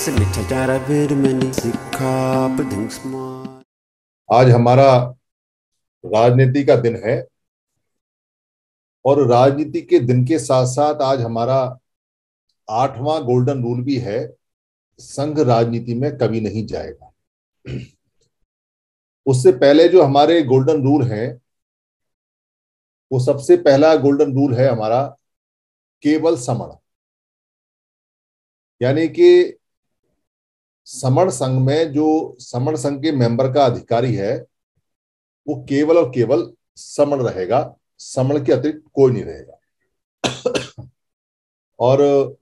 आज हमारा राजनीति का दिन है और राजनीति के दिन के साथ साथ आज हमारा 8वां गोल्डन रूल भी है। संघ राजनीति में कभी नहीं जाएगा। उससे पहले जो हमारे गोल्डन रूल हैं, वो सबसे पहला गोल्डन रूल है हमारा केवल समण, यानी कि समण संघ में जो समण संघ के मेंबर का अधिकारी है वो केवल और केवल समण रहेगा, समण के अतिरिक्त कोई नहीं रहेगा। और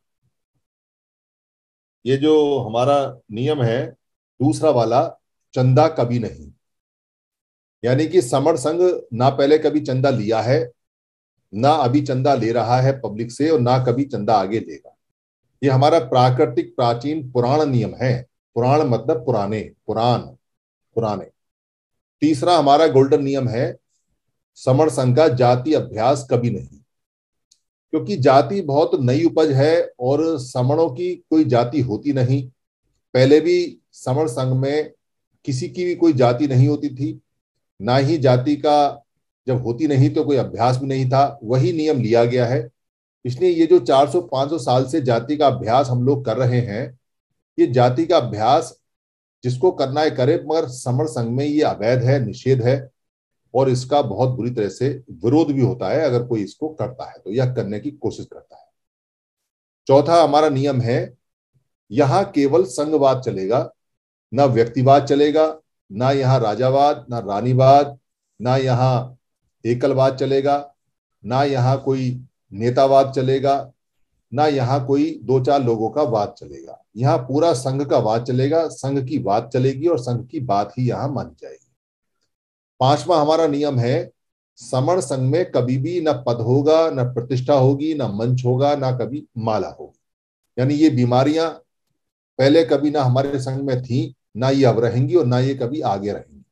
ये जो हमारा नियम है दूसरा वाला, चंदा कभी नहीं, यानी कि समण संघ ना पहले कभी चंदा लिया है, ना अभी चंदा ले रहा है पब्लिक से, और ना कभी चंदा आगे लेगा। ये हमारा प्राकृतिक प्राचीन पुराण नियम है। पुराण मतलब पुराने, पुराने। तीसरा हमारा गोल्डन नियम है समण संघ का जाति अभ्यास कभी नहीं, क्योंकि जाति बहुत नई उपज है और समणों की कोई जाति होती नहीं। पहले भी समण संघ में किसी की भी कोई जाति नहीं होती थी, ना ही जाति का जब होती नहीं तो कोई अभ्यास भी नहीं था। वही नियम लिया गया है। इसलिए ये जो 400-500 साल से जाति का अभ्यास हम लोग कर रहे हैं, ये जाति का अभ्यास जिसको करना है करे, मगर समण संघ में ये अवैध है, निषेध है, और इसका बहुत बुरी तरह से विरोध भी होता है अगर कोई इसको करता है तो, यह करने की कोशिश करता है। चौथा हमारा नियम है यहां केवल संघवाद चलेगा, ना व्यक्तिवाद चलेगा, ना यहाँ राजावाद, ना रानीवाद, ना यहाँ एकलवाद चलेगा, ना यहाँ कोई नेतावाद चलेगा, ना यहाँ कोई 2-4 लोगों का वाद चलेगा। यहाँ पूरा संघ का वाद चलेगा, संघ की बात चलेगी और संघ की बात ही यहाँ मानी जाएगी। 5वां हमारा नियम है समण संघ में कभी भी ना पद होगा, ना प्रतिष्ठा होगी, ना मंच होगा, ना कभी माला होगी। यानी ये बीमारियां पहले कभी ना हमारे संघ में थी, ना ये अब रहेंगी और ना ये कभी आगे रहेंगी।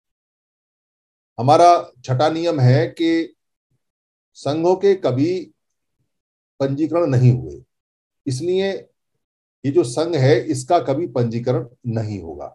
हमारा छठा नियम है कि संघों के कभी पंजीकरण नहीं हुए, इसलिए ये जो संघ है इसका कभी पंजीकरण नहीं होगा।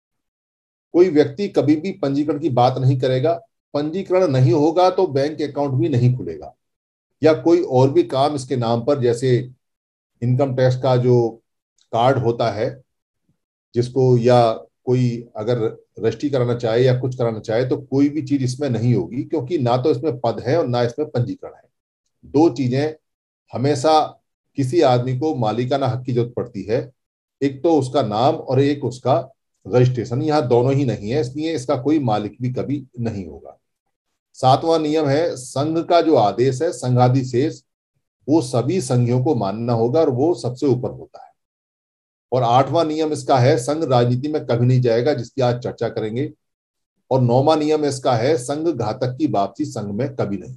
कोई व्यक्ति कभी भी पंजीकरण की बात नहीं करेगा। पंजीकरण नहीं होगा तो बैंक अकाउंट भी नहीं खुलेगा, या कोई और भी काम इसके नाम पर, जैसे इनकम टैक्स का जो कार्ड होता है जिसको, या कोई अगर रजिस्ट्री कराना चाहे या कुछ कराना चाहे, तो कोई भी चीज इसमें नहीं होगी, क्योंकि ना तो इसमें पद है और ना इसमें पंजीकरण है। 2 चीजें हमेशा किसी आदमी को मालिकाना हक की जरूरत पड़ती है, एक तो उसका नाम और एक उसका रजिस्ट्रेशन। यहाँ दोनों ही नहीं है, इसलिए इसका कोई मालिक भी कभी नहीं होगा। 7वां नियम है संघ का जो आदेश है संघाधिशेष, वो सभी संघियों को मानना होगा और वो सबसे ऊपर होता है। और 8वां नियम इसका है संघ राजनीति में कभी नहीं जाएगा, जिसकी आज चर्चा करेंगे। और 9वां नियम इसका है संघ घातक की वापसी संघ में कभी नहीं।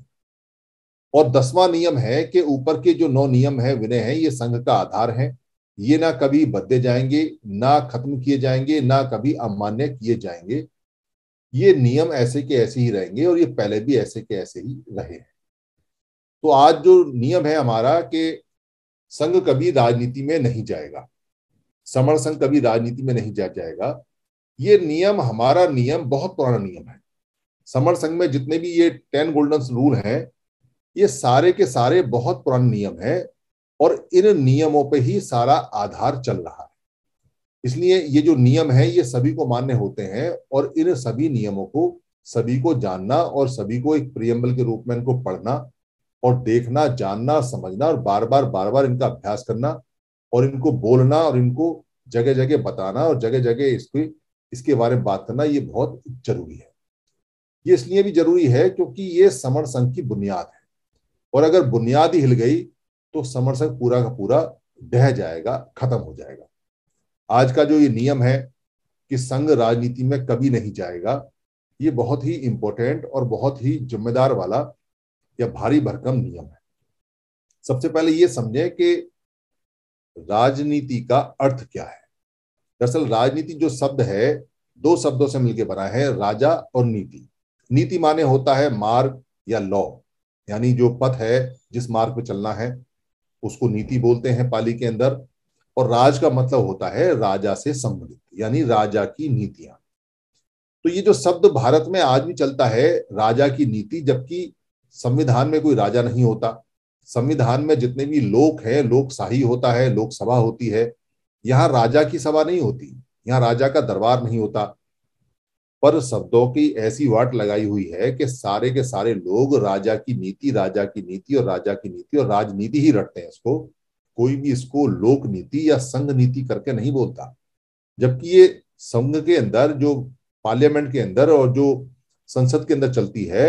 और 10वां नियम है कि ऊपर के जो 9 नियम है, विनय है, ये संघ का आधार है। ये ना कभी बदले जाएंगे, ना खत्म किए जाएंगे, ना कभी अमान्य किए जाएंगे। ये नियम ऐसे के ऐसे ही रहेंगे और ये पहले भी ऐसे के ऐसे ही रहे हैं। तो आज जो नियम है हमारा कि संघ कभी राजनीति में नहीं जाएगा, समण संघ कभी राजनीति में नहीं जाएगा, ये नियम हमारा नियम बहुत पुराना नियम है। समण संघ में जितने भी ये 10 गोल्डन रूल हैं, ये सारे के सारे बहुत पुराने नियम है और इन नियमों पे ही सारा आधार चल रहा है। इसलिए ये जो नियम है ये सभी को मान्य होते हैं और इन सभी नियमों को सभी को जानना और सभी को एक प्रियम्बल के रूप में इनको पढ़ना और देखना, जानना, समझना और बार बार इनका अभ्यास करना और इनको बोलना और इनको जगह जगह बताना और जगह जगह इसके बारे में बात करना, ये बहुत जरूरी है। ये इसलिए भी जरूरी है क्योंकि ये समण संघ की बुनियाद है, और अगर बुनियाद ही हिल गई तो समण संघ पूरा का पूरा ढह जाएगा, खत्म हो जाएगा। आज का जो ये नियम है कि संघ राजनीति में कभी नहीं जाएगा, ये बहुत ही इंपॉर्टेंट और बहुत ही जिम्मेदार वाला या भारी भरकम नियम है। सबसे पहले ये समझें कि राजनीति का अर्थ क्या है। दरअसल राजनीति जो शब्द है 2 शब्दों से मिलकर बना है, राजा और नीति। नीति माने होता है मार्ग या लॉ, यानी जो पथ है जिस मार्ग पे चलना है उसको नीति बोलते हैं पाली के अंदर। और राज का मतलब होता है राजा से संबंधित, यानी राजा की नीतियां। तो ये जो शब्द भारत में आज भी चलता है, राजा की नीति, जबकि संविधान में कोई राजा नहीं होता। संविधान में जितने भी लोक हैं, लोकशाही होता है, लोकसभा होती है। यहाँ राजा की सभा नहीं होती, यहाँ राजा का दरबार नहीं होता। पर शब्दों की ऐसी वाट लगाई हुई है कि सारे के सारे लोग राजा की नीति, राजा की नीति और राजा की नीति और राजनीति ही रटते हैं इसको। कोई भी इसको लोक नीति या संघ नीति करके नहीं बोलता, जबकि ये संघ के अंदर, जो पार्लियामेंट के अंदर और जो संसद के अंदर चलती है,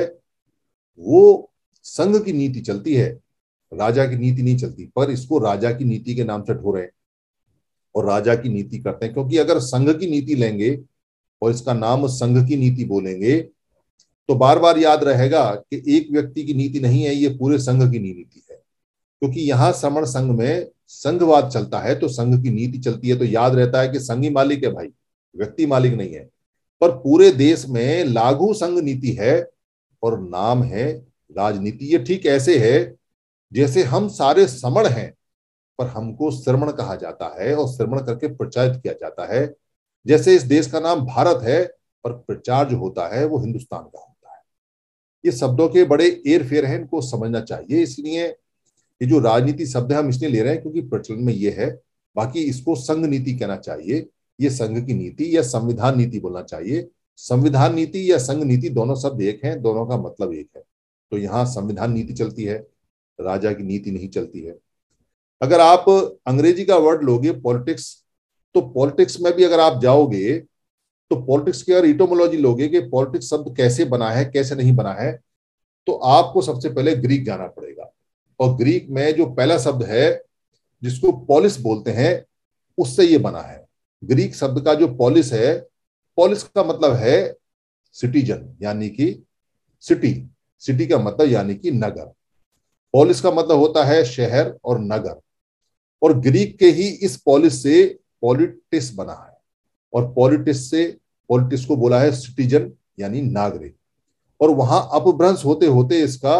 वो संघ की नीति चलती है, राजा की नीति नहीं चलती। पर इसको राजा की नीति के नाम से ढो रहे हैं और राजा की नीति करते हैं, क्योंकि अगर संघ की नीति लेंगे और इसका नाम संघ की नीति बोलेंगे तो बार बार याद रहेगा कि एक व्यक्ति की नीति नहीं है, ये पूरे संघ की नीति है। क्योंकि यहाँ समण संघ में संघवाद चलता है तो संघ की नीति चलती है, तो याद रहता है कि संघ ही मालिक है भाई, व्यक्ति मालिक नहीं है। पर पूरे देश में लागू संघ नीति है और नाम है राजनीति। ये ठीक ऐसे है जैसे हम सारे समण हैं, पर हमको श्रमण कहा जाता है और श्रमण करके प्रचारित किया जाता है। जैसे इस देश का नाम भारत है, पर प्रचार जो होता है वो हिंदुस्तान का होता है। ये शब्दों के बड़े एर फेर हैं, इनको समझना चाहिए। इसलिए ये जो राजनीति शब्द है हम इसलिए ले रहे हैं क्योंकि प्रचलन में ये है। बाकी इसको संघ नीति कहना चाहिए, ये संघ की नीति या संविधान नीति बोलना चाहिए। संविधान नीति या संघ नीति दोनों शब्द एक हैं, दोनों का मतलब एक है। तो यहाँ संविधान नीति चलती है, राजा की नीति नहीं चलती है। अगर आप अंग्रेजी का वर्ड लोगे पॉलिटिक्स, तो पॉलिटिक्स में भी अगर आप जाओगे तो पॉलिटिक्स की अगर इटोमोलॉजी लोगे कि पॉलिटिक्स शब्द कैसे बना है कैसे नहीं बना है, तो आपको सबसे पहले ग्रीक जाना पड़ेगा। और ग्रीक में जो पहला शब्द है जिसको पॉलिस बोलते हैं, उससे ये बना है। ग्रीक शब्द का जो पॉलिस है, पॉलिस का मतलब है सिटीजन, यानी कि सिटी। सिटी का मतलब यानी कि नगर। पॉलिस का मतलब होता है शहर और नगर। और ग्रीक के ही इस पॉलिस से पॉलिटिस बना है, और पॉलिटिस से पॉलिटिस को बोला है सिटीजन यानी नागरिक। और वहां अपभ्रंश होते होते इसका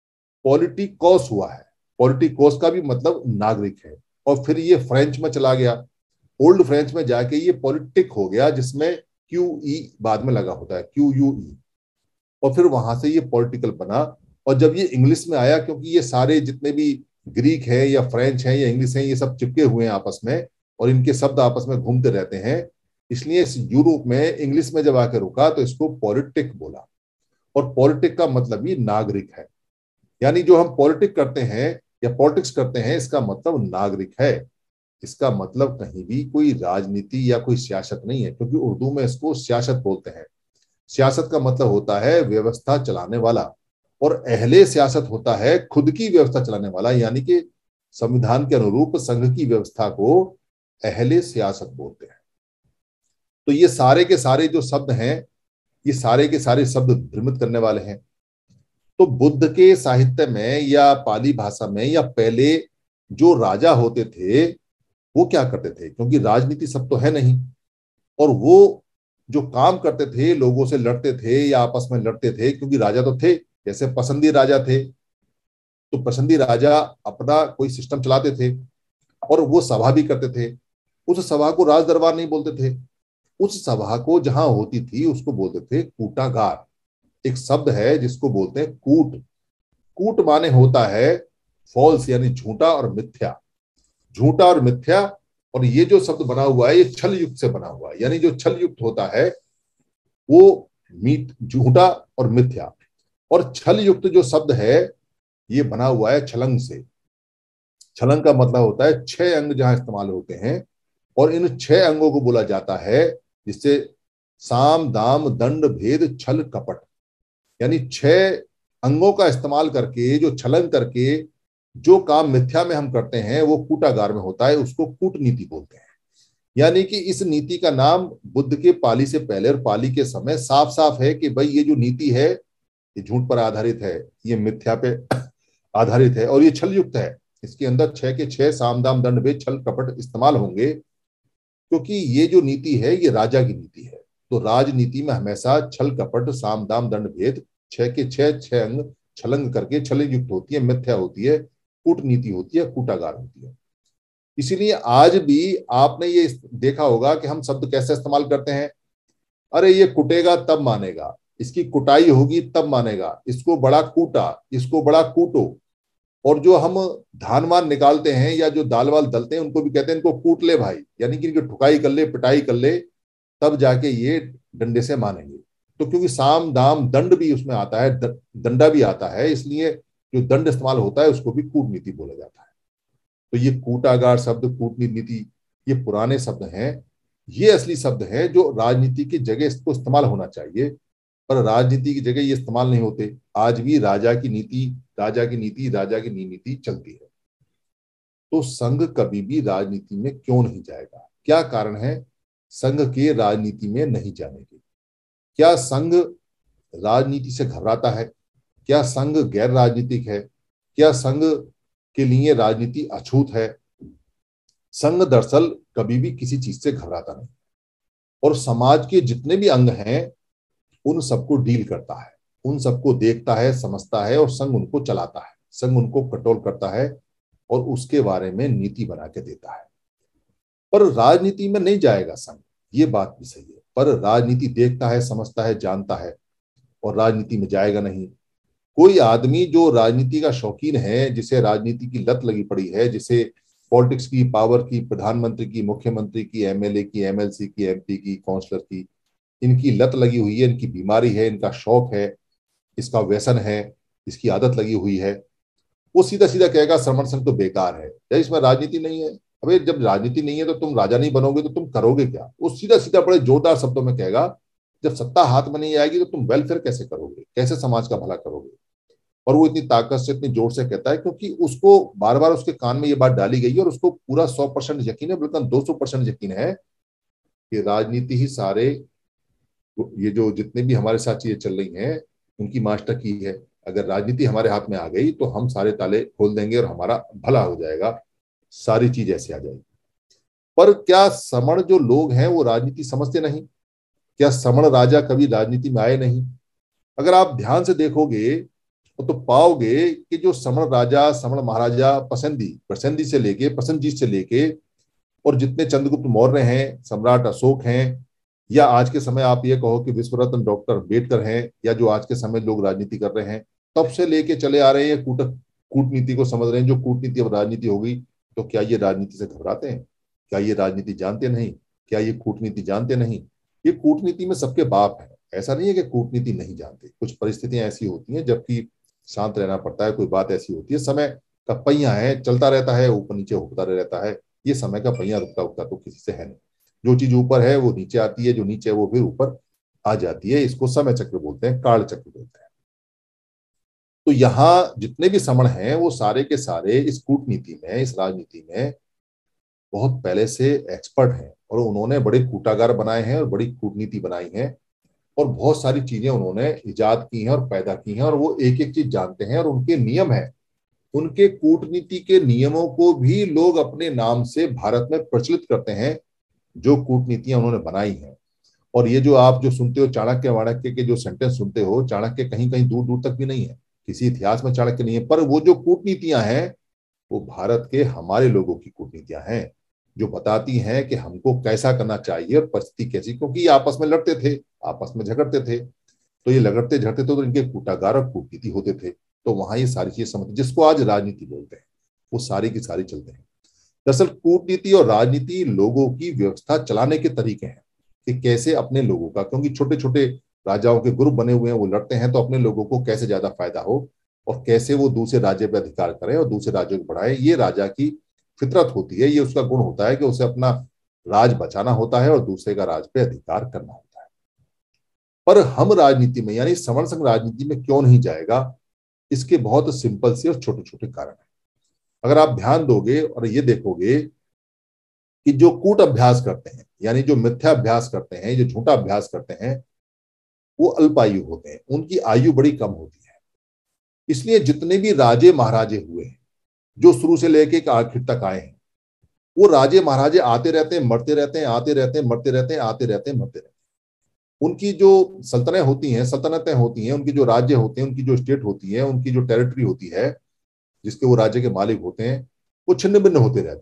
पॉलिटिकोस हुआ है। पॉलिटिकोस का भी मतलब नागरिक है। और फिर ये फ्रेंच में चला गया, ओल्ड फ्रेंच में जाके ये पॉलिटिक हो गया, जिसमें क्यू ई बाद में लगा होता है, क्यू यू ई। और फिर वहां से ये पॉलिटिकल बना। और जब ये इंग्लिश में आया, क्योंकि ये सारे जितने भी ग्रीक है या फ्रेंच है या इंग्लिश है, ये सब चिपके हुए हैं आपस में और इनके शब्द आपस में घूमते रहते हैं, इसलिए इस यूरोप में इंग्लिश में जब आकर रुका तो इसको पॉलिटिक बोला। और पॉलिटिक का मतलब ही नागरिक है, यानी जो हम पॉलिटिक करते हैं या पॉलिटिक्स करते हैं, इसका मतलब नागरिक है। इसका मतलब कहीं भी कोई राजनीति या कोई सियासत नहीं है, क्योंकि उर्दू में इसको सियासत बोलते हैं। सियासत का मतलब होता है व्यवस्था चलाने वाला, और अहले सियासत होता है खुद की व्यवस्था चलाने वाला, यानी कि संविधान के अनुरूप संघ की व्यवस्था को अहले सियासत बोलते हैं। तो ये सारे के सारे जो शब्द हैं, ये सारे के सारे शब्द भ्रमित करने वाले हैं। तो बुद्ध के साहित्य में या पाली भाषा में या पहले जो राजा होते थे वो क्या करते थे, क्योंकि राजनीति सब तो है नहीं, और वो जो काम करते थे लोगों से लड़ते थे या आपस में लड़ते थे, क्योंकि राजा तो थे, जैसे पसंदी राजा थे तो पसंदी राजा अपना कोई सिस्टम चलाते थे और वो सभा भी करते थे। उस सभा को राज दरबार नहीं बोलते थे, उस सभा को जहां होती थी उसको बोलते थे कूटागार। एक शब्द है जिसको बोलते हैं कूट। कूट माने होता है फॉल्स, यानी झूठा और मिथ्या। झूठा और मिथ्या, और ये जो शब्द बना हुआ है ये छल युक्त से बना हुआ है, यानी जो छल युक्त होता है वो झूठा और मिथ्या। और छल युक्त जो शब्द है ये बना हुआ है छलंग से। छलंग का मतलब होता है 6 अंग जहां इस्तेमाल होते हैं, और इन 6 अंगों को बोला जाता है जिससे साम दाम दंड भेद छल कपट, यानी 6 अंगों का इस्तेमाल करके जो छलन करके जो काम मिथ्या में हम करते हैं वो कूटागार में होता है, उसको कूटनीति बोलते हैं। यानी कि इस नीति का नाम बुद्ध के पाली से पहले और पाली के समय साफ साफ है कि भाई ये जो नीति है ये झूठ पर आधारित है, ये मिथ्या पे आधारित है और ये छल युक्त है। इसके अंदर 6 के 6 साम दाम दंड भेद छल कपट इस्तेमाल होंगे, क्योंकि ये जो नीति है ये राजा की नीति है। तो राजनीति में हमेशा छल कपट साम दाम दंड भेद 6 के 6 अंग छलंग करके छल युक्त होती है, मिथ्या होती है, कूटनीति होती है, कूटागार होती है। इसीलिए आज भी आपने ये देखा होगा कि हम शब्द कैसे इस्तेमाल करते हैं। अरे ये कुटेगा तब मानेगा, इसकी कुटाई होगी तब मानेगा, इसको बड़ा कूटा, इसको बड़ा कूटो। और जो हम धान वान निकालते हैं या जो दाल वाल दलते हैं उनको भी कहते हैं इनको कूट ले भाई, यानी कि इनकी ठुकाई कर ले, पिटाई कर ले, तब जाके ये डंडे से मानेंगे। तो क्योंकि साम दाम दंड भी उसमें आता है, दंडा भी आता है, इसलिए जो दंड इस्तेमाल होता है उसको भी कूटनीति बोला जाता है। तो ये कूटागार शब्द, कूटनीति, ये पुराने शब्द हैं। ये असली शब्द हैं जो राजनीति की जगह इसको इस्तेमाल होना चाहिए, पर राजनीति की जगह ये इस्तेमाल नहीं होते। आज भी राजा की नीति, राजा की नीति, राजा की नीति चलती है। तो संघ कभी भी राजनीति में क्यों नहीं जाएगा? क्या कारण है संघ के राजनीति में नहीं जाने के? क्या संघ राजनीति से घबराता है? क्या संघ गैर राजनीतिक है? क्या संघ के लिए राजनीति अछूत है? संघ दरअसल कभी भी किसी चीज से घबराता नहीं, और समाज के जितने भी अंग हैं उन सबको डील करता है, उन सबको देखता है, समझता है, और संघ उनको चलाता है, संघ उनको कंट्रोल करता है और उसके बारे में नीति बना के देता है। पर राजनीति में नहीं जाएगा संघ, ये बात भी सही है, पर राजनीति देखता है, समझता है, जानता है, और राजनीति में जाएगा नहीं। कोई आदमी जो राजनीति का शौकीन है, जिसे राजनीति की लत लगी पड़ी है, जिसे पॉलिटिक्स की, पावर की, प्रधानमंत्री की, मुख्यमंत्री की, एमएलए की, एमएलसी की, एमपी की, काउंसलर की, इनकी लत लगी हुई है, इनकी बीमारी है, इनका शौक है, इसका व्यसन है, इसकी आदत लगी हुई है, वो सीधा सीधा कहेगा श्रमण संघ तो बेकार है या इसमें राजनीति नहीं है। अबे जब राजनीति नहीं है तो तुम राजा नहीं बनोगे तो तुम करोगे क्या? वो सीधा सीधा बड़े जोरदार शब्दों में कहेगा जब सत्ता हाथ में नहीं आएगी तो तुम वेलफेयर कैसे करोगे, कैसे समाज का भला करोगे? और वो इतनी ताकत से, इतनी जोर से कहता है क्योंकि उसको बार बार उसके कान में ये बात डाली गई है और उसको पूरा 100% यकीन है, बल्कि 200% यकीन है कि राजनीति ही सारे, ये जो जितने भी हमारे साथ चीजें चल रही हैं उनकी मास्टर की है। अगर राजनीति हमारे हाथ में आ गई तो हम सारे ताले खोल देंगे और हमारा भला हो जाएगा, सारी चीज ऐसे आ जाएगी। पर क्या समण जो लोग हैं वो राजनीति समझते नहीं? क्या समण राजा कभी राजनीति में आए नहीं? अगर आप ध्यान से देखोगे तो पाओगे कि जो समण राजा, समण महाराजा, पसंदी से लेके, प्रसन्नजीत से लेके, और जितने चंद्रगुप्त मौर्य हैं, सम्राट अशोक हैं, या आज के समय आप ये कहो कि विश्व रत्न डॉक्टर अम्बेडकर हैं, या जो आज के समय लोग राजनीति कर रहे हैं, तब से लेके चले आ रहे हैं, कूटनीति को समझ रहे हैं। जो कूटनीति अब राजनीति हो गई, तो क्या ये राजनीति से घबराते हैं? क्या ये राजनीति जानते नहीं? क्या ये कूटनीति जानते नहीं? ये कूटनीति में सबके बाप है। ऐसा नहीं है कि कूटनीति नहीं जानते, कुछ परिस्थितियां ऐसी होती हैं जबकि शांत रहना पड़ता है, कोई बात ऐसी होती है, समय का पहिया है, चलता रहता है, ऊपर नीचे होता रहता है। ये समय का पहिया रुकता उकता तो किसी से है नहीं। जो चीज ऊपर है वो नीचे आती है, जो नीचे है वो फिर ऊपर आ जाती है। इसको समय चक्र बोलते हैं, काल चक्र बोलते हैं। तो यहाँ जितने भी समण हैं वो सारे के सारे इस कूटनीति में, इस राजनीति में बहुत पहले से एक्सपर्ट हैं, और उन्होंने बड़े कूटागार बनाए हैं और बड़ी कूटनीति बनाई है, और बहुत सारी चीजें उन्होंने इजाद की हैं और पैदा की हैं, और वो एक एक चीज जानते हैं, और उनके नियम है। उनके कूटनीति के नियमों को भी लोग अपने नाम से भारत में प्रचलित करते हैं, जो कूटनीतियां उन्होंने बनाई हैं। और ये जो आप जो सुनते हो चाणक्य वाणक्य के जो सेंटेंस सुनते हो, चाणक्य कहीं कहीं दूर दूर तक भी नहीं है, किसी इतिहास में चाणक्य नहीं है, पर वो जो कूटनीतियां हैं वो भारत के हमारे लोगों की कूटनीतियां हैं, जो बताती हैं कि हमको कैसा करना चाहिए और परिस्थिति कैसी। क्योंकि ये आपस में लड़ते थे, आपस में झगड़ते थे, तो ये लगड़ते झड़ते थे, तो इनके कूटागार और कूटनीति होते थे। तो वहां ये सारी चीजें समझ, जिसको आज राजनीति बोलते हैं, वो सारी की सारी चलते हैं। दरअसल कूटनीति और राजनीति लोगों की व्यवस्था चलाने के तरीके हैं कि कैसे अपने लोगों का, क्योंकि छोटे छोटे राजाओं के ग्रुप बने हुए हैं, वो लड़ते हैं, तो अपने लोगों को कैसे ज्यादा फायदा हो और कैसे वो दूसरे राज्य पर अधिकार करें और दूसरे राज्यों को बढ़ाए। ये राजा की फितरत होती है, ये उसका गुण होता है कि उसे अपना राज बचाना होता है और दूसरे का राज पे अधिकार करना होता है। पर हम राजनीति में, यानी समण संघ राजनीति में क्यों नहीं जाएगा? इसके बहुत सिंपल से और छोटे छोटे कारण है। अगर आप ध्यान दोगे और ये देखोगे कि जो कूट अभ्यास करते हैं, यानी जो मिथ्या अभ्यास करते हैं, जो झूठा अभ्यास करते हैं, वो अल्पायु होते हैं, उनकी आयु बड़ी कम होती है। इसलिए जितने भी राजे महाराजे हुए हैं, जो शुरू से लेके आखिर तक आए हैं, वो राजे महाराजे आते रहते हैं, मरते रहते हैं, आते रहते हैं, मरते रहते हैं, आते रहते हैं, मरते रहते हैं। उनकी जो सल्तनतें होती हैं, उनके जो राज्य होते हैं, उनकी जो स्टेट होती है, उनकी जो टेरिटरी होती है, जिसके वो राज्य के मालिक होते हैं, वो छिन्न भिन्न होते रहते हैं।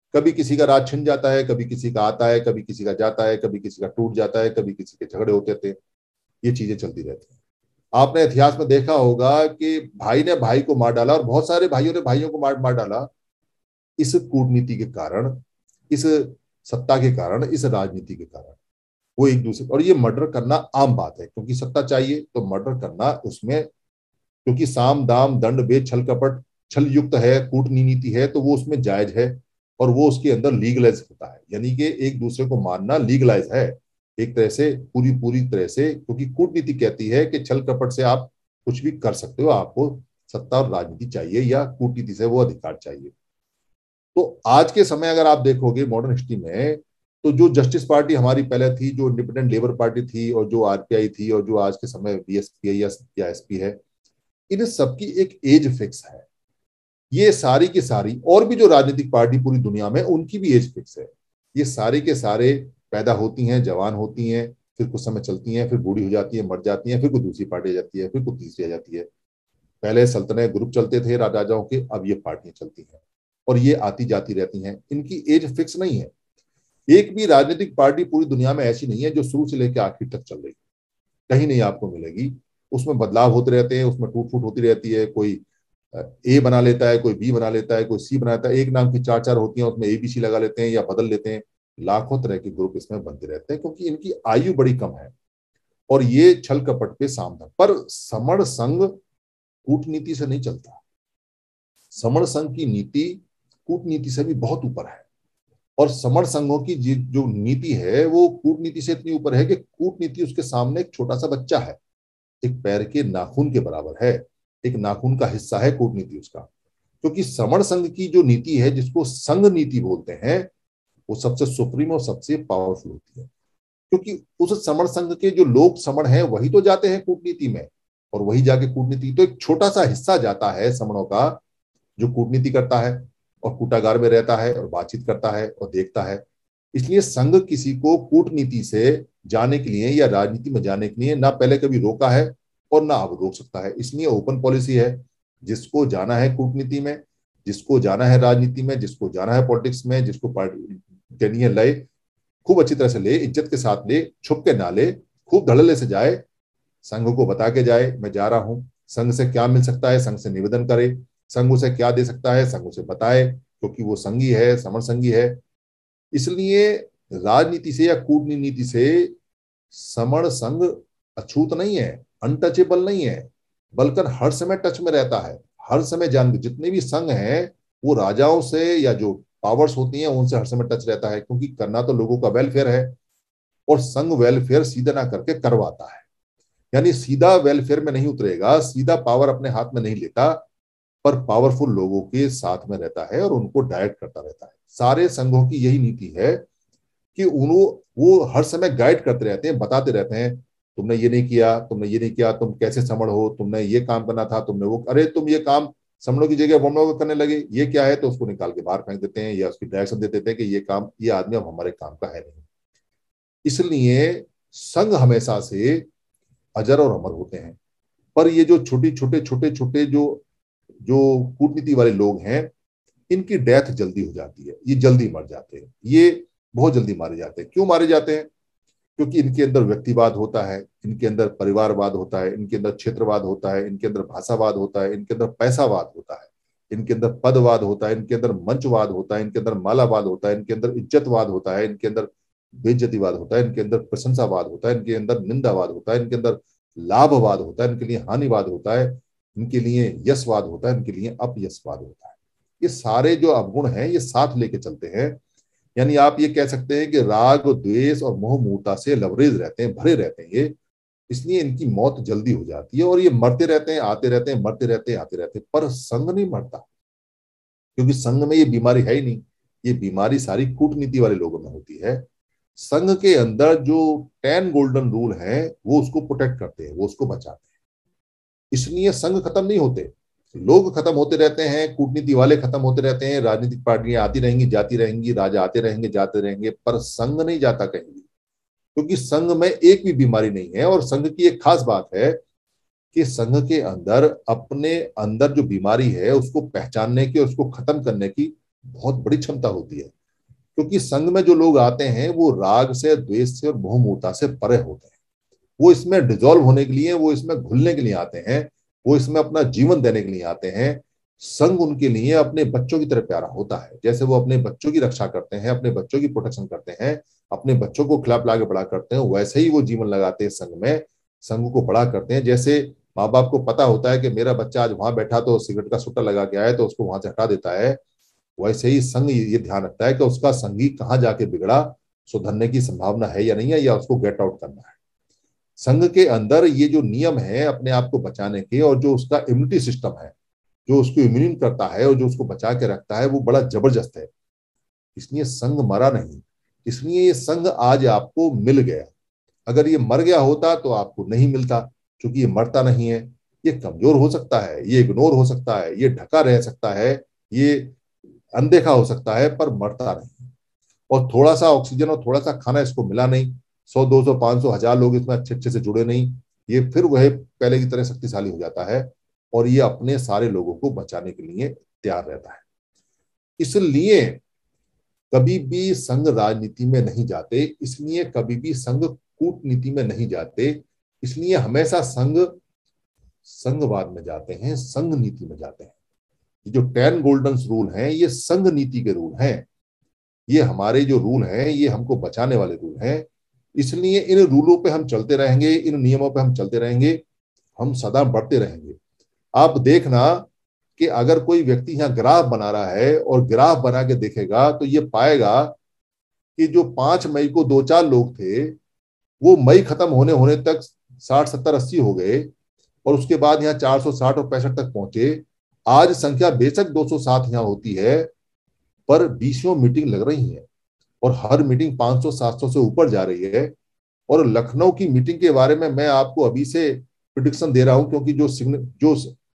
कभी किसी का राज छिन जाता है, कभी किसी का आता है, कभी किसी का जाता है, कभी किसी का टूट जाता है, कभी किसी के झगड़े होते थे। ये चीजें चलती रहती हैं। आपने इतिहास में देखा होगा कि भाई ने भाई को मार डाला और बहुत सारे भाइयों ने भाइयों को मार मार डाला, इस कूटनीति के कारण, इस सत्ता के कारण, इस राजनीति के कारण। वो एक दूसरे, और ये मर्डर करना आम बात है, क्योंकि सत्ता चाहिए तो मर्डर करना उसमें, क्योंकि साम दाम दंड भेद छल कपट, छल युक्त है, कूटनीति है, तो वो उसमें जायज है और वो उसके अंदर लीगलाइज होता है। यानी कि एक दूसरे को मारना लीगलाइज है एक तरह से, पूरी पूरी तरह से, क्योंकि कूटनीति कहती है कि छल कपट से आप कुछ भी कर सकते हो, आपको सत्ता और राजनीति चाहिए या कूटनीति से वो अधिकार चाहिए। तो आज के समय अगर आप देखोगे मॉडर्न हिस्ट्री में, तो जो जस्टिस पार्टी हमारी पहले थी, जो इंडिपेंडेंट लेबर पार्टी थी, और जो आरपीआई थी, और जो आज के समय बीएसपी है या एसपी है, इन सबकी एक एज फिक्स है। ये सारी की सारी और भी जो राजनीतिक पार्टी पूरी दुनिया में, उनकी भी एज फिक्स है। ये सारे के सारे पैदा होती हैं, जवान होती हैं, फिर कुछ समय चलती हैं, फिर बूढ़ी हो जाती है, मर जाती हैं, फिर कोई दूसरी पार्टी आ जाती है, फिर कोई तीसरी आ जाती है। पहले सल्तनत ग्रुप चलते थे राजाओं के, अब ये पार्टियां चलती हैं और ये आती जाती रहती हैं। इनकी एज फिक्स नहीं है। एक भी राजनीतिक पार्टी पूरी दुनिया में ऐसी नहीं है जो शुरू से लेकर आखिर तक चल रही, कहीं नहीं आपको मिलेगी। उसमें बदलाव होते रहते हैं, उसमें टूट फूट होती रहती है। कोई ए बना लेता है, कोई बी बना लेता है, कोई सी बना लेता है, एक नाम की चार चार होती हैं, उसमें एबीसी लगा लेते हैं या बदल लेते हैं। लाखों तरह के ग्रुप इसमें बनते रहते हैं, क्योंकि इनकी आयु बड़ी कम है और ये छल कपट पे सामना। पर समण संघ कूटनीति से नहीं चलता। समण संघ की नीति कूटनीति से भी बहुत ऊपर है, और समण संघों की जो नीति है वो कूटनीति से इतनी ऊपर है कि कूटनीति उसके सामने एक छोटा सा बच्चा है, एक पैर के नाखून के बराबर है, एक नाखून का हिस्सा है कूटनीति उसका। क्योंकि समण संघ की जो नीति है, जिसको संघ नीति बोलते हैं, वो सबसे सुप्रीम और सबसे पावरफुल होती है। क्योंकि उस समण संघ के जो लोग समण हैं वही तो जाते हैं कूटनीति में, और वही जाके कूटनीति, तो एक छोटा सा हिस्सा जाता है समणों का जो कूटनीति करता है और कूटागार में रहता है और बातचीत करता है और देखता है। इसलिए संघ किसी को कूटनीति से जाने के लिए या राजनीति में जाने के लिए ना पहले कभी रोका है और ना अब रोक सकता है। इसलिए ओपन पॉलिसी है, जिसको जाना है कूटनीति में, जिसको जाना है राजनीति में, जिसको जाना है पॉलिटिक्स में, जिसको देनी है लय, खूब अच्छी तरह से ले, इज्जत के साथ ले, छुप के ना ले, खूब धड़ल्ले से जाए, संघ को बता के जाए मैं जा रहा हूं, संघ से क्या मिल सकता है संघ से निवेदन करे, संघ उसे क्या दे सकता है संघ उसे बताए, क्योंकि वो संघी है, समर संघी है। इसलिए राजनीति से या कूटनीति से समण संघ अछूत नहीं है, अनटचेबल नहीं है, बल्कि हर समय टच में रहता है, हर समय जान। जितने भी संघ हैं वो राजाओं से या जो पावर्स होती हैं उनसे हर समय टच रहता है, क्योंकि करना तो लोगों का वेलफेयर है, और संघ वेलफेयर सीधा ना करके करवाता है। यानी सीधा वेलफेयर में नहीं उतरेगा, सीधा पावर अपने हाथ में नहीं लेता, पर पावरफुल लोगों के साथ में रहता है और उनको डायरेक्ट करता रहता है। सारे संघों की यही नीति है कि उन्हों वो हर समय गाइड करते रहते हैं, बताते रहते हैं तुमने ये नहीं किया, तुमने ये नहीं किया, तुम कैसे समण हो, तुमने ये काम करना था, तुमने वो, अरे तुम ये काम समणों की जगह वमनों को करने लगे, ये क्या है, तो उसको निकाल के बाहर फेंक देते हैं या उसकी डायरेक्शन दे देते हैं कि ये काम, ये आदमी अब हमारे काम का है नहीं। इसलिए संघ हमेशा से अजर और अमर होते हैं। पर ये जो छोटे छोटे जो जो कूटनीति वाले लोग हैं, इनकी डेथ जल्दी हो जाती है, ये जल्दी मर जाते हैं, ये बहुत जल्दी मारे जाते हैं। क्यों मारे जाते हैं? क्योंकि इनके अंदर व्यक्तिवाद होता है, इनके अंदर परिवारवाद होता है, इनके अंदर क्षेत्रवाद होता है, इनके अंदर भाषावाद होता है, इनके अंदर पैसावाद होता है, इनके अंदर पदवाद होता है, इनके अंदर मंचवाद होता है, इनके अंदर मालावाद होता है, इनके अंदर इज्जतवाद होता है, इनके अंदर बेइज्जतीवाद होता है, इनके अंदर प्रशंसावाद होता है, इनके अंदर निंदावाद होता है, इनके अंदर लाभवाद होता है, इनके लिए हानिवाद होता है, इनके लिए यशवाद होता है, इनके लिए अपयशवाद होता है। ये सारे जो अवगुण हैं ये साथ लेके चलते हैं। यानी आप ये कह सकते हैं कि राग द्वेष और मोह मूर्ता से लबरेज रहते हैं, भरे रहते हैं ये, इसलिए इनकी मौत जल्दी हो जाती है और ये मरते रहते हैं, आते रहते हैं, मरते रहते हैं, आते रहते हैं। पर संघ नहीं मरता, क्योंकि संघ में ये बीमारी है ही नहीं। ये बीमारी सारी कूटनीति वाले लोगों में होती है। संघ के अंदर जो 10 गोल्डन रूल है वो उसको प्रोटेक्ट करते हैं, वो उसको बचाते हैं। इसलिए संघ खत्म नहीं होते, लोग खत्म होते रहते हैं, कूटनीति वाले खत्म होते रहते हैं, राजनीतिक पार्टियां आती रहेंगी जाती रहेंगी, राजा आते रहेंगे जाते रहेंगे, पर संघ नहीं जाता कहीं भी। क्योंकि संघ में एक भी बीमारी नहीं है। और संघ की एक खास बात है कि संघ के अंदर अपने अंदर जो बीमारी है उसको पहचानने की और उसको खत्म करने की बहुत बड़ी क्षमता होती है। क्योंकि संघ में जो लोग आते हैं वो राग से, द्वेष से और मोह से परे होते हैं। वो इसमें डिजोल्व होने के लिए, वो इसमें घुलने के लिए आते हैं, वो इसमें अपना जीवन देने के लिए आते हैं। संघ उनके लिए अपने बच्चों की तरह प्यारा होता है। जैसे वो अपने बच्चों की रक्षा करते हैं, अपने बच्चों की प्रोटेक्शन करते हैं, अपने बच्चों को खिला पिला के बड़ा करते हैं, वैसे ही वो जीवन लगाते हैं संघ में, संघ को बड़ा करते हैं। जैसे माँ बाप को पता होता है कि मेरा बच्चा आज वहां बैठा तो सिगरेट का सुट्टा लगा के आया, तो उसको वहां से हटा देता है, वैसे ही संघ ये ध्यान रखता है कि उसका संगी कहाँ जाके बिगड़ा, सुधरने की संभावना है या नहीं है, या उसको गेट आउट करना है। संघ के अंदर ये जो नियम है अपने आप को बचाने के, और जो उसका इम्यूनिटी सिस्टम है, जो उसको इम्यून करता है और जो उसको बचा के रखता है, वो बड़ा जबरदस्त है। इसलिए संघ मरा नहीं, इसलिए ये संघ आज आपको मिल गया। अगर ये मर गया होता तो आपको नहीं मिलता, क्योंकि ये मरता नहीं है। ये कमजोर हो सकता है, ये इग्नोर हो सकता है, ये ढका रह सकता है, ये अनदेखा हो सकता है, पर मरता नहीं। और थोड़ा सा ऑक्सीजन और थोड़ा सा खाना इसको मिला नहीं, 100 200 500 1000 लोग इसमें अच्छे अच्छे से जुड़े नहीं, ये फिर वह पहले की तरह शक्तिशाली हो जाता है, और ये अपने सारे लोगों को बचाने के लिए तैयार रहता है। इसलिए कभी भी संघ राजनीति में नहीं जाते, इसलिए कभी भी संघ कूटनीति में नहीं जाते, इसलिए हमेशा संघ संघवाद में जाते हैं, संघ नीति में जाते हैं। ये जो 10 गोल्डन रूल हैं, ये संघ नीति के रूल हैं। ये हमारे जो रूल हैं, ये हमको बचाने वाले रूल हैं। इसलिए इन रूलों पे हम चलते रहेंगे, इन नियमों पे हम चलते रहेंगे, हम सदा बढ़ते रहेंगे। आप देखना कि अगर कोई व्यक्ति यहाँ ग्राफ बना रहा है और ग्राफ बना के देखेगा, तो ये पाएगा कि जो 5 मई को 2-4 लोग थे, वो मई खत्म होने होने तक 60 70 80 हो गए, और उसके बाद यहाँ 460 और 65 तक पहुंचे। आज संख्या बेशक 207 यहाँ होती है, पर 20 मीटिंग लग रही है, और हर मीटिंग 500 700 से ऊपर जा रही है। और लखनऊ की मीटिंग के बारे में मैं आपको अभी से प्रिडिक्शन दे रहा हूं, क्योंकि जो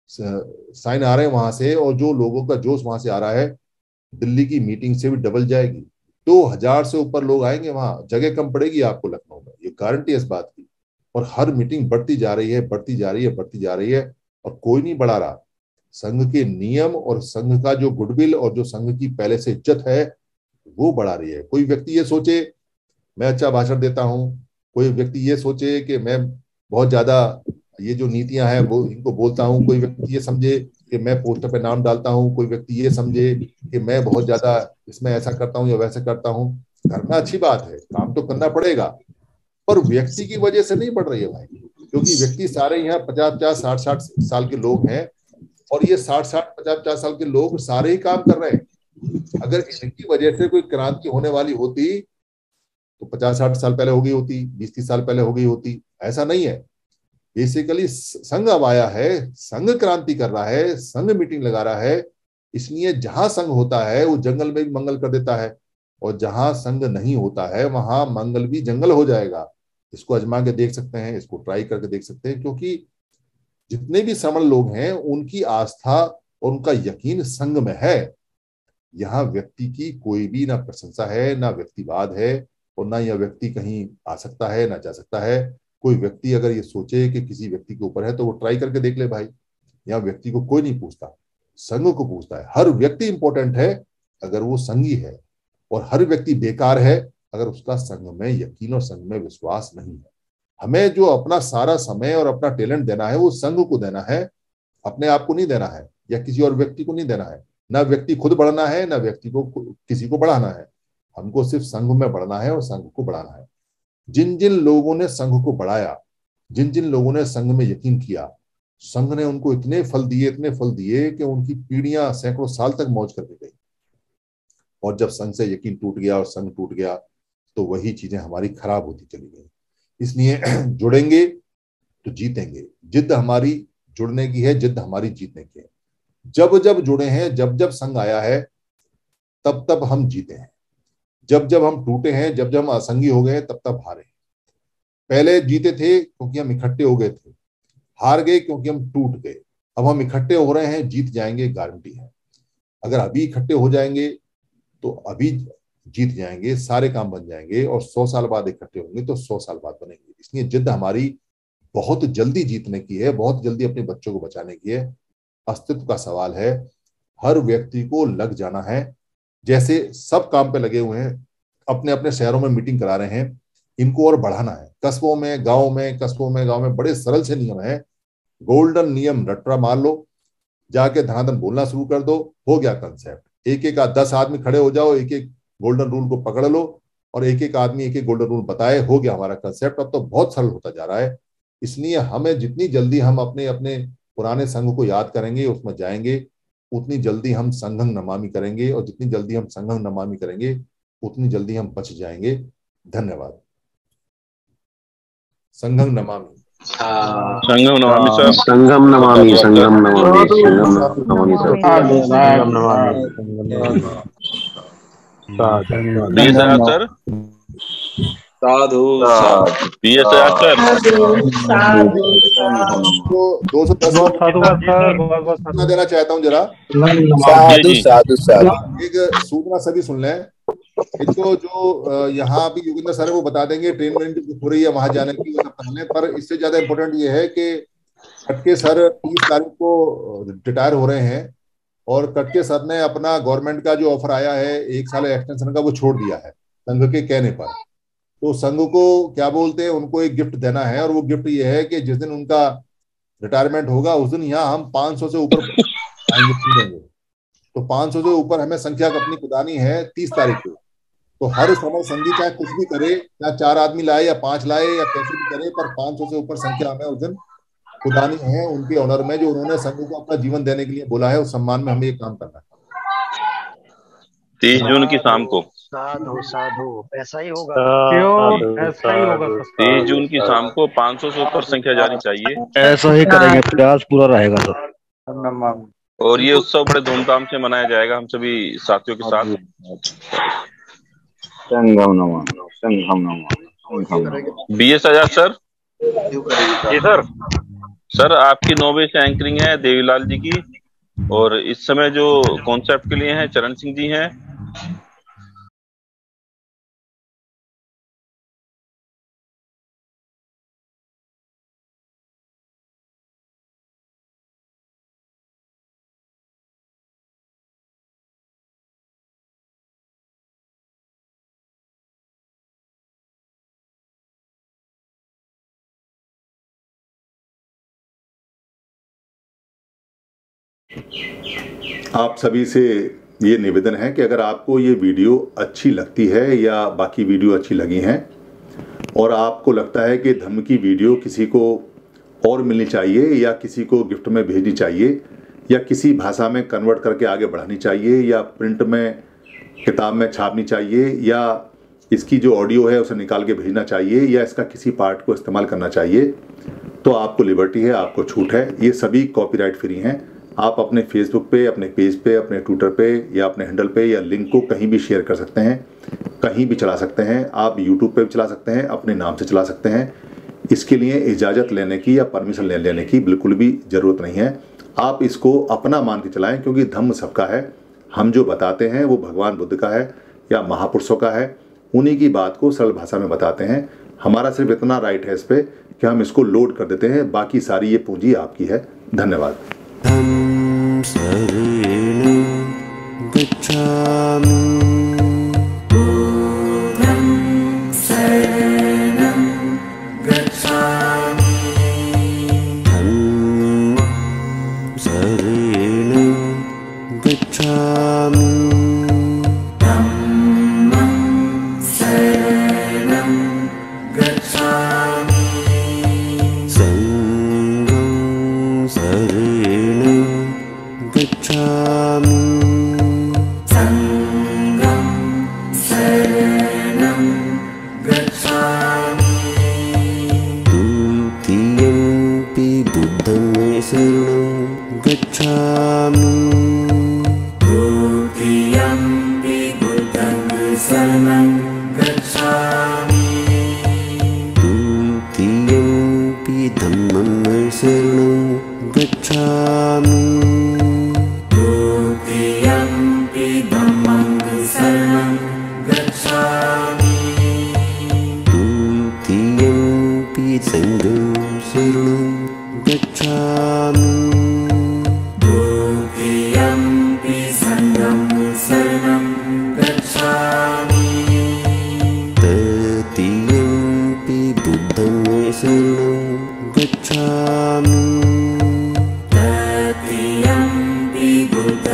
साइन आ रहे हैं वहां से, और जो लोगों का जोश वहां से आ रहा है, दिल्ली की मीटिंग से भी डबल जाएगी। 2000 से ऊपर लोग आएंगे, वहां जगह कम पड़ेगी आपको लखनऊ में, ये गारंटी है इस बात की। और हर मीटिंग बढ़ती जा रही है, बढ़ती जा रही है, बढ़ती जा रही है, और कोई नहीं बढ़ा रहा। संघ के नियम और संघ का जो गुडविल और जो संघ की पहले से इज्जत है, वो बढ़ा रही है। कोई व्यक्ति ये सोचे मैं अच्छा भाषण देता हूँ, कोई व्यक्ति ये सोचे कि मैं बहुत ज्यादा ये जो नीतियां हैं वो इनको बोलता हूँ, कोई व्यक्ति ये समझे कि मैं पोस्टर पे नाम डालता हूँ, कोई व्यक्ति ये समझे कि मैं बहुत ज्यादा इसमें ऐसा करता हूँ या वैसा करता हूँ। करना अच्छी बात है, काम तो करना पड़ेगा, पर व्यक्ति की वजह से नहीं बढ़ रही है भाई। क्योंकि व्यक्ति सारे यहाँ 50-50 60-60 साल के लोग हैं, और ये 60-60 50-50 साल के लोग सारे ही काम कर रहे हैं। अगर इनकी वजह से कोई क्रांति होने वाली होती तो 50-60 साल पहले हो गई होती, 20-30 साल पहले हो गई होती। ऐसा नहीं है। बेसिकली संघ अब आया है, संघ क्रांति कर रहा है, संघ मीटिंग लगा रहा है। इसलिए जहां संघ होता है वो जंगल में भी मंगल कर देता है, और जहां संघ नहीं होता है वहां मंगल भी जंगल हो जाएगा। इसको आजमा के देख सकते हैं, इसको ट्राई करके देख सकते हैं, क्योंकि जितने भी श्रमण लोग हैं उनकी आस्था और उनका यकीन संघ में है। यहाँ व्यक्ति की कोई भी ना प्रशंसा है, ना व्यक्तिवाद है, और ना यह व्यक्ति कहीं आ सकता है ना जा सकता है। कोई व्यक्ति अगर ये सोचे कि किसी व्यक्ति के ऊपर है तो वो ट्राई करके देख ले भाई। यहाँ व्यक्ति को कोई नहीं पूछता, संघ को पूछता है। हर व्यक्ति इंपॉर्टेंट है अगर वो संघी है, और हर व्यक्ति बेकार है अगर उसका संघ में यकीन और संघ में विश्वास नहीं है। हमें जो अपना सारा समय और अपना टैलेंट देना है वो संघ को देना है, अपने आप को नहीं देना है, या किसी और व्यक्ति को नहीं देना है। ना व्यक्ति खुद बढ़ना है, ना व्यक्ति को किसी को बढ़ाना है। हमको सिर्फ संघ में बढ़ना है और संघ को बढ़ाना है। जिन जिन लोगों ने संघ को बढ़ाया, जिन जिन लोगों ने संघ में यकीन किया, संघ ने उनको इतने फल दिए, इतने फल दिए कि उनकी पीढ़ियां सैकड़ों साल तक मौज करके गई। और जब संघ से यकीन टूट गया और संघ टूट गया, तो वही चीजें हमारी खराब होती चली गई। इसलिए जुड़ेंगे तो जीतेंगे। जिद्द हमारी जुड़ने की है, जिद्द हमारी जीतने की है। जब जब जुड़े हैं, जब जब संघ आया है, तब तब हम जीते हैं। जब जब हम टूटे हैं, जब जब हम असंगी हो गए, तब तब हारे। पहले जीते थे क्योंकि हम इकट्ठे हो गए थे, हार गए क्योंकि हम टूट गए। अब हम इकट्ठे हो रहे हैं, जीत जाएंगे, गारंटी है। अगर अभी इकट्ठे हो जाएंगे तो अभी जीत जाएंगे, सारे काम बन जाएंगे, और 100 साल बाद इकट्ठे होंगे तो 100 साल बाद बनेंगे। इसलिए जिद्द हमारी बहुत जल्दी जीतने की है, बहुत जल्दी अपने बच्चों को बचाने की है। अस्तित्व का सवाल है, हर व्यक्ति को लग जाना है। जैसे सब काम पे लगे हुए हैं, अपने अपने शहरों में मीटिंग करा रहे हैं, इनको और बढ़ाना है। कस्बों में, गांव में बड़े सरल से नियम है। गोल्डन नियम रट्टा मार लो, जाके धनाधन बोलना शुरू कर दो, हो गया कंसेप्ट। एक एक 10 आदमी खड़े हो जाओ, एक एक गोल्डन रूल को पकड़ लो और एक एक आदमी एक एक गोल्डन रूल बताए, हो गया हमारा कंसेप्ट। अब तो बहुत सरल होता जा रहा है। इसलिए हमें जितनी जल्दी हम अपने अपने पुराने संघ को याद करेंगे, उसमें जाएंगे, उतनी जल्दी हम संघं नमामि करेंगे, और जितनी जल्दी हम संघं नमामि करेंगे उतनी जल्दी हम बच जाएंगे। धन्यवाद। संघं नमामि। संगम नमामि सर। संगम नमामि, संगम नमामि, संगम नमामि सर। BS sir. साधु BS सर। 210 देना चाहता हूँ जरा। साधु साधु साधु। एक सूचना सभी सुन लें। एक तो जो यहाँ अभी योगेंद्र सर वो बता देंगे ट्रेन वेन जो हो रही है वहां जाने की, वो सब पहले। पर इससे ज्यादा इम्पोर्टेंट ये है कि कटके सर 30 तारीख को रिटायर हो रहे हैं, और कटके सर ने अपना गवर्नमेंट का जो ऑफर आया है 1 साल एक्सटेंशन का, वो छोड़ दिया है संघ के कहने पर। तो संघ को क्या बोलते हैं, उनको एक गिफ्ट देना है, और वो गिफ्ट ये है कि जिस दिन उनका रिटायरमेंट होगा उस दिन यहाँ हम 500 से ऊपर आएंगे। तो 500 से ऊपर हमें संख्या अपनी कुदानी है 30 तारीख को। तो हर समय संधि चाहे कुछ भी करे, या 4 आदमी लाए या 5 लाए या कैसे भी करे, पर 500 से ऊपर संख्या हमें उस दिन खुदानी है उनके ऑनर में, जो उन्होंने संघ को अपना जीवन देने के लिए बोला है। उस सम्मान में हमें ये काम करना है। 30 जून की शाम को। साधु साधु, ऐसा ही होगा। ऐसा ही होगा। 30 जून की शाम को 500 से ऊपर संख्या जानी चाहिए। ऐसा ही करेंगे, प्रयास पूरा रहेगा सर। और ये उत्सव बड़े धूमधाम से मनाया जाएगा हम सभी साथियों के साथ। संगम नमामि, संगम नमामि। BS Azad sir. जी सर। सर आपकी 9 बजे से एंकरिंग है देवीलाल जी की, और इस समय जो कॉन्सेप्ट के लिए हैं चरण सिंह जी हैं। आप सभी से ये निवेदन है कि अगर आपको ये वीडियो अच्छी लगती है या बाकी वीडियो अच्छी लगी हैं, और आपको लगता है कि धम्म की वीडियो किसी को और मिलनी चाहिए, या किसी को गिफ्ट में भेजनी चाहिए, या किसी भाषा में कन्वर्ट करके आगे बढ़ानी चाहिए, या प्रिंट में किताब में छापनी चाहिए, या इसकी जो ऑडियो है उसे निकाल के भेजना चाहिए, या इसका किसी पार्ट को इस्तेमाल करना चाहिए, तो आपको लिबर्टी है, आपको छूट है। ये सभी कॉपीराइट फ्री हैं। आप अपने फेसबुक पे, अपने पेज पे, अपने ट्विटर पे या अपने हैंडल पे या लिंक को कहीं भी शेयर कर सकते हैं, कहीं भी चला सकते हैं। आप यूट्यूब पे भी चला सकते हैं, अपने नाम से चला सकते हैं। इसके लिए इजाज़त लेने की या परमिशन लेने की बिल्कुल भी ज़रूरत नहीं है। आप इसको अपना मान के चलाएं, क्योंकि धम्म सबका है। हम जो बताते हैं वो भगवान बुद्ध का है या महापुरुषों का है, उन्हीं की बात को सरल भाषा में बताते हैं। हमारा सिर्फ इतना राइट है इस पर कि हम इसको लोड कर देते हैं, बाकी सारी ये पूंजी आपकी है। धन्यवाद। शरणं गच्छामि, बुद्धं शरणं गच्छामि, धम्मं शरणं गच्छामि, धम्मं शरणं गच्छामि, संघं शरणं गच्छामि, संघं शरणं गच्छामि, द्वितीयंपि बुद्धं शरणं गच्छामि, द्वितीयंपि बुद्धं शरणं गच्छामि, द्वितीयंपि धम्मं शरणं गच्छामि, द्वितीयंपि धम्मं शरणं गच्छामि, द्वितीयंपि संघं शरणं गच्छामि,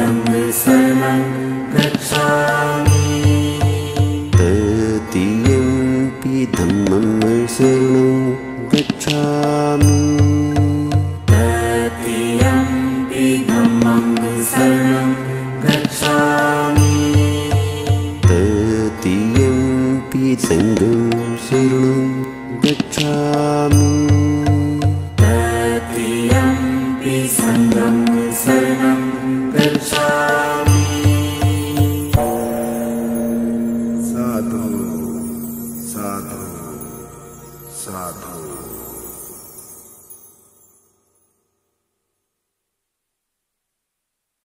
सङ्गं शरणं गच्छामि तृतीयम्पि धम्मं शरणं गच्छामि तृतीयम्पि धम्मं शरणं गच्छामि तृतीयम्पि सङ्गं शरणं गच्छामि तृतीयम्पि सङ्गं शरणं